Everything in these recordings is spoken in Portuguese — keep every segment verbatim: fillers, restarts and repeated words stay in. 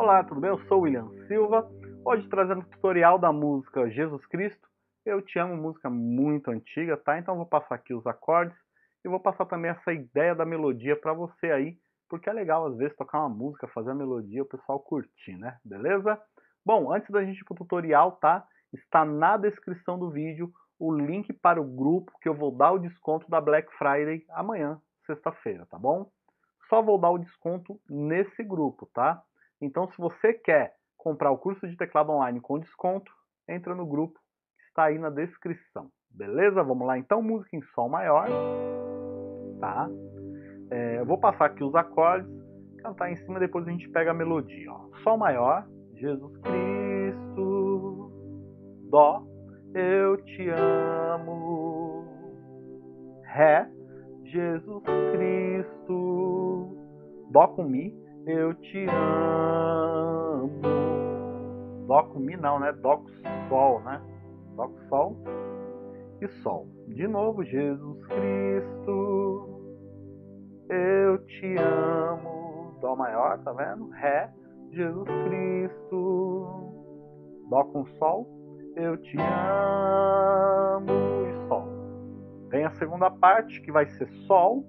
Olá, tudo bem? Eu sou o William Silva, hoje trazendo o tutorial da música Jesus Cristo. Eu Te Amo, música muito antiga, tá? Então eu vou passar aqui os acordes e vou passar também essa ideia da melodia para você aí, porque é legal às vezes tocar uma música, fazer a melodia, o pessoal curtir, né? Beleza? Bom, antes da gente ir pro tutorial, tá? Está na descrição do vídeo o link para o grupo que eu vou dar o desconto da Black Friday amanhã, sexta-feira, tá bom? Só vou dar o desconto nesse grupo, tá? Então, se você quer comprar o curso de teclado online com desconto, entra no grupo que está aí na descrição. Beleza? Vamos lá então, música em sol maior, tá? É, eu vou passar aqui os acordes, cantar em cima, depois a gente pega a melodia. Ó. Sol maior, Jesus Cristo, Dó, eu te amo, Ré, Jesus Cristo, Dó com Mi, eu te amo. Dó com Mi não, né? Dó com Sol, né? Dó com Sol e Sol. De novo, Jesus Cristo, eu te amo. Dó maior, tá vendo? Ré, Jesus Cristo, Dó com Sol, eu te amo e Sol. Vem a segunda parte que vai ser Sol,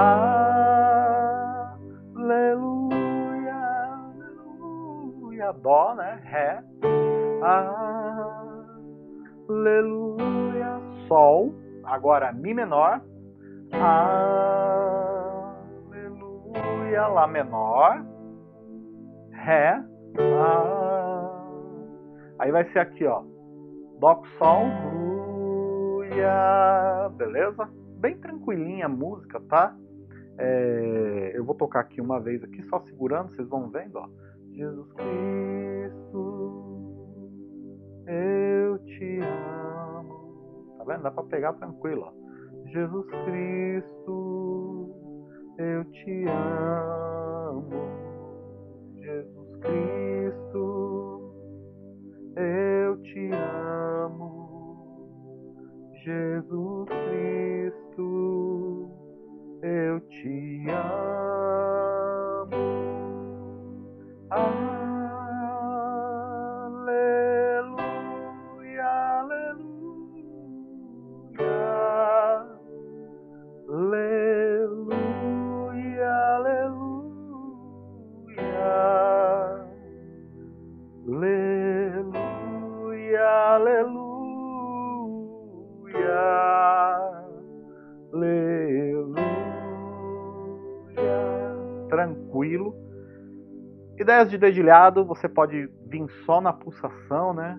aleluia, aleluia, Dó, né? Ré, aleluia, Sol, agora Mi menor, aleluia, Lá menor, Ré, ah. Aí vai ser aqui, ó, Dó com Sol, aleluia, beleza? Bem tranquilinha a música, tá? É, eu vou tocar aqui uma vez aqui, só segurando, vocês vão vendo, ó. Jesus Cristo, eu te amo. Tá vendo? Dá pra pegar tranquilo, ó. Jesus Cristo, eu te amo. Jesus Cristo, eu te amo. Jesus Cristo, eu te amo. Aleluia, aleluia. Aleluia, aleluia. Aleluia, aleluia. Aleluia. Tranquilo. Ideias de dedilhado, você pode vir só na pulsação, né?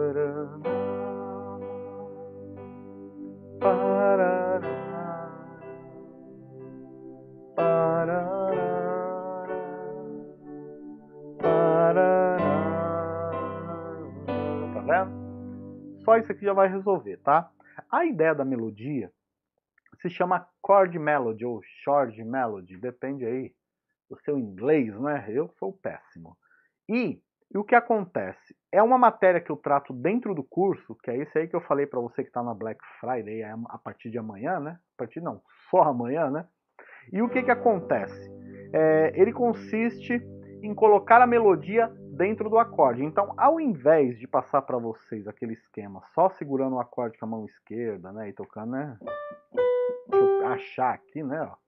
Tá vendo? Só isso aqui já vai resolver, tá? A ideia da melodia se chama chord melody ou short melody, depende aí do seu inglês, né? Eu sou péssimo. E, e o que acontece? É uma matéria que eu trato dentro do curso, que é esse aí que eu falei para você que está na Black Friday, a partir de amanhã, né? A partir não, só amanhã, né? E o que que acontece? É, ele consiste em colocar a melodia dentro do acorde. Então, ao invés de passar para vocês aquele esquema só segurando o acorde com a mão esquerda, né, e tocando, né? Deixa eu achar aqui, né, ó.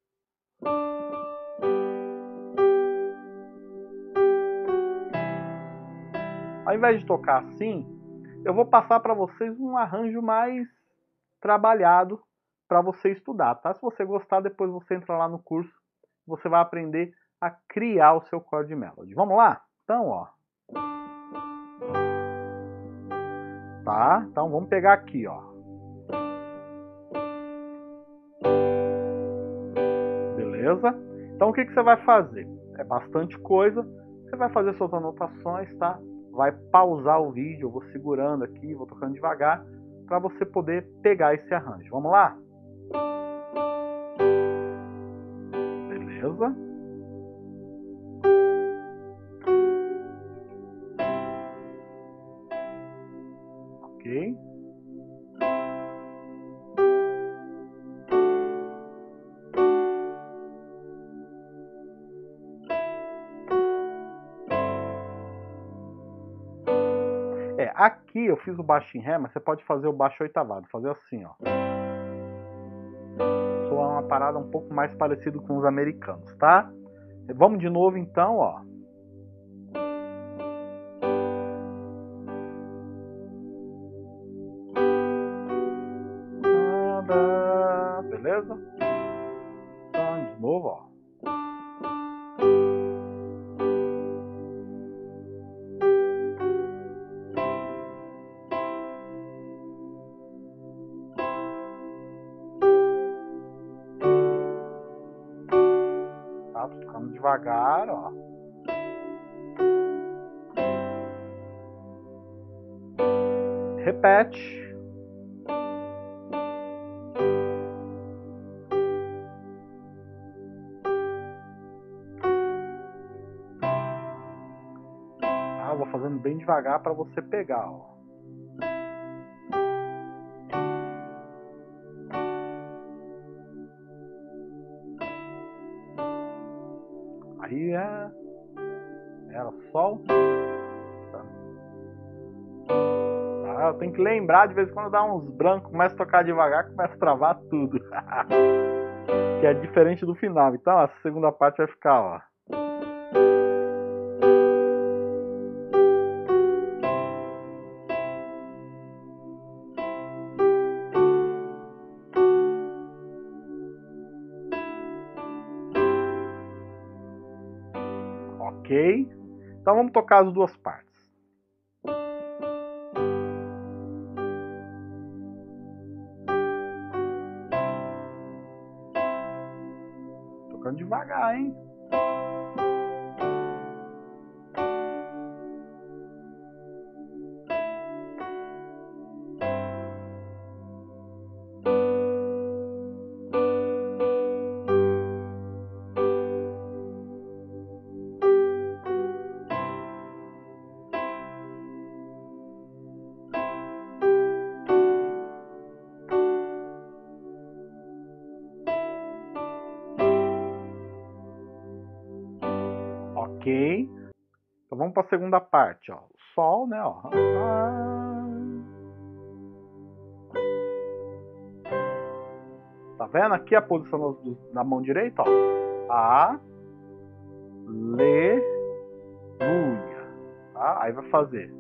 Ao invés de tocar assim, eu vou passar para vocês um arranjo mais trabalhado para você estudar, tá? Se você gostar, depois você entra lá no curso, você vai aprender a criar o seu chord melody. Vamos lá? Então, ó. Tá? Então vamos pegar aqui, ó. Beleza? Então o que que você vai fazer? É bastante coisa. Você vai fazer suas anotações, tá? Vai pausar o vídeo, eu vou segurando aqui, vou tocando devagar, para você poder pegar esse arranjo. Vamos lá? Beleza? Ok? É, aqui eu fiz o baixo em Ré, mas você pode fazer o baixo oitavado, fazer assim, ó. Soa uma parada um pouco mais parecido com os americanos, tá? Vamos de novo então, ó. Beleza? Então, de novo, ó. Tá? Tô tocando devagar, ó. Repete. Tá? Vou fazendo bem devagar para você pegar, ó. Aí é... Era Sol. Tá? Tá? Eu tenho que lembrar, de vez em quando dá uns brancos, começa a tocar devagar, começa a travar tudo. Que é diferente do final. Então, a segunda parte vai ficar, ó. Ok? Então vamos tocar as duas partes. Tocando devagar, hein? Ok? Então vamos para a segunda parte, ó. Sol, né, ó. Tá vendo? Aqui a posição da mão direita, ó. A, Le, Luia. Tá? Aí vai fazer.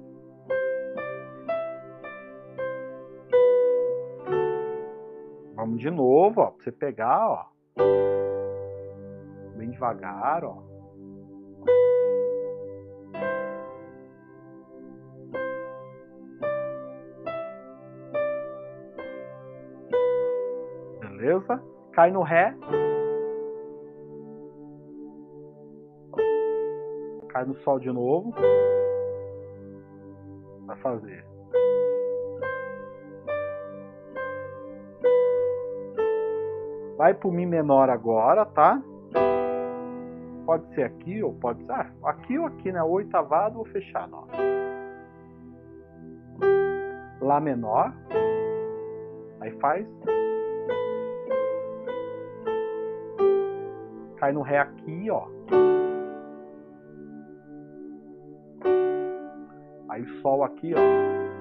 Vamos de novo, ó. Pra você pegar, ó. Bem devagar, ó. Beleza? Cai no Ré. Cai no Sol de novo. Vai fazer. Vai pro Mi menor agora, tá? Pode ser aqui ou pode ser... Ah, aqui ou aqui, né? Oitavado ou fechado, ó. Lá menor. Aí faz. Cai no Ré aqui, ó. Aí Sol aqui, ó.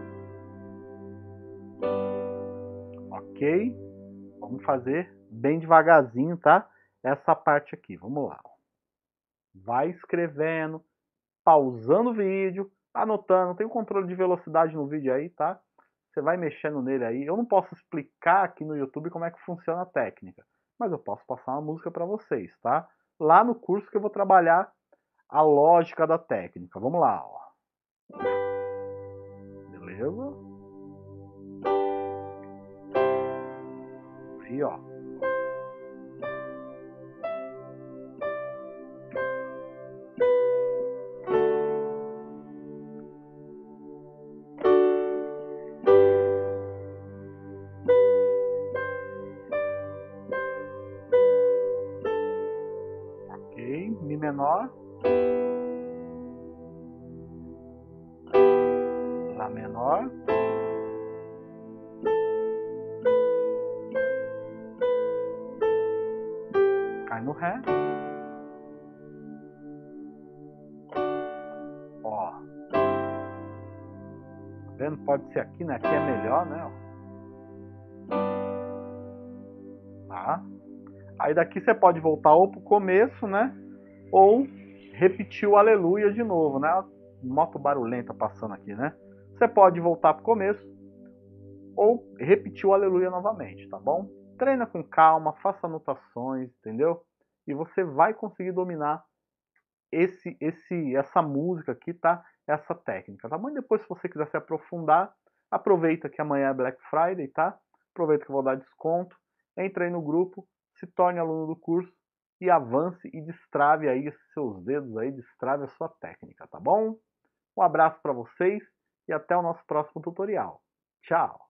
Ok? Vamos fazer bem devagarzinho, tá? Essa parte aqui. Vamos lá. Vai escrevendo, pausando o vídeo, anotando. Tem um controle de velocidade no vídeo aí, tá? Você vai mexendo nele aí. Eu não posso explicar aqui no YouTube como é que funciona a técnica, mas eu posso passar uma música para vocês, tá? Lá no curso que eu vou trabalhar a lógica da técnica. Vamos lá, ó. Beleza? Aí, ó. Ok, Mi menor. Lá menor. Cai no Ré. Ó. vendo? Pode ser aqui, né? Aqui é melhor, né? Tá? Aí daqui você pode voltar ou pro começo, né? Ou repetir o aleluia de novo, né? Moto barulhenta passando aqui, né? Você pode voltar pro começo ou repetir o aleluia novamente, tá bom? Treina com calma, faça anotações, entendeu? E você vai conseguir dominar esse, esse, essa música aqui, tá? Essa técnica, tá bom? E depois, se você quiser se aprofundar, aproveita que amanhã é Black Friday, tá? Aproveita que eu vou dar desconto. Entre aí no grupo, se torne aluno do curso e avance e destrave aí os seus dedos aí, destrave a sua técnica, tá bom? Um abraço para vocês e até o nosso próximo tutorial. Tchau!